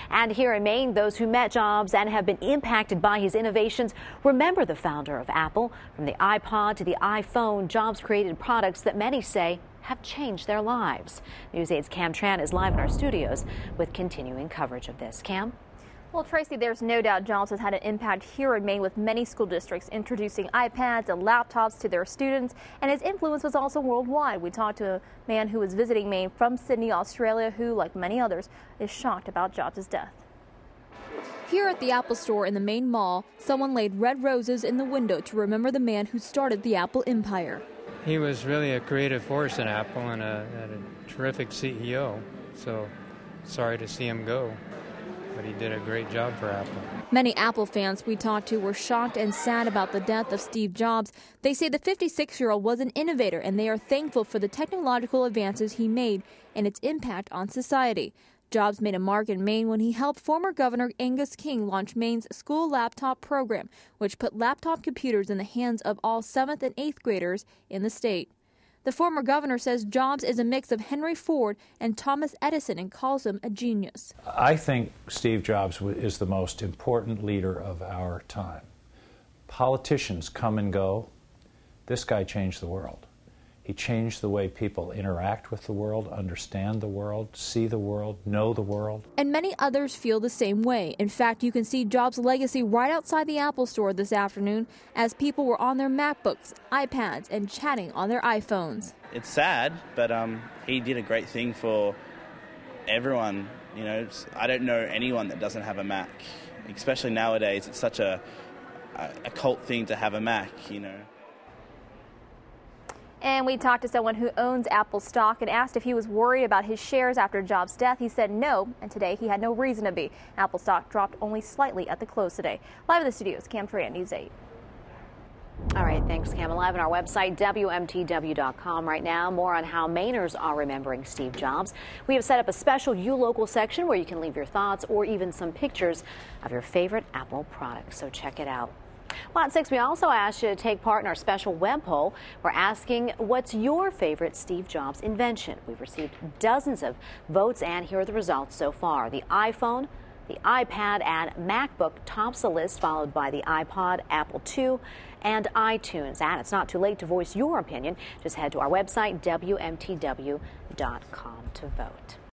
And here in Maine, those who met Jobs and have been impacted by his innovations remember the founder of Apple. From the iPod to the iPhone, Jobs created products that many say have changed their lives. News 8's Cam Tran is live in our studios with continuing coverage of this. Cam? Well, Tracy, there's no doubt Jobs has had an impact here in Maine, with many school districts introducing iPads and laptops to their students, and his influence was also worldwide. We talked to a man who was visiting Maine from Sydney, Australia, who, like many others, is shocked about Jobs' death. Here at the Apple store in the Maine Mall, someone laid red roses in the window to remember the man who started the Apple empire. He was really a creative force in Apple and a terrific CEO, so sorry to see him go. But he did a great job for Apple. Many Apple fans we talked to were shocked and sad about the death of Steve Jobs. They say the 56-year-old was an innovator, and they are thankful for the technological advances he made and its impact on society. Jobs made a mark in Maine when he helped former Governor Angus King launch Maine's school laptop program, which put laptop computers in the hands of all 7th and 8th graders in the state. The former governor says Jobs is a mix of Henry Ford and Thomas Edison and calls him a genius. I think Steve Jobs is the most important leader of our time. Politicians come and go. This guy changed the world. He changed the way people interact with the world, understand the world, see the world, know the world. And many others feel the same way. In fact, you can see Jobs' legacy right outside the Apple store this afternoon as people were on their MacBooks, iPads, and chatting on their iPhones. It's sad, but he did a great thing for everyone. You know, I don't know anyone that doesn't have a Mac, especially nowadays. It's such a cult thing to have a Mac, you know. And we talked to someone who owns Apple stock and asked if he was worried about his shares after Jobs' death. He said no, and today he had no reason to be. Apple stock dropped only slightly at the close today. Live in the studios, Cam Tran, News 8. All right, thanks, Cam. Live on our website, WMTW.com right now. More on how Mainers are remembering Steve Jobs. We have set up a special You Local section where you can leave your thoughts or even some pictures of your favorite Apple products, so check it out. Well, at 6, we also asked you to take part in our special web poll. We're asking, what's your favorite Steve Jobs invention? We've received dozens of votes, and here are the results so far. The iPhone, the iPad, and MacBook tops the list, followed by the iPod, Apple II, and iTunes. And it's not too late to voice your opinion. Just head to our website, WMTW.com, to vote.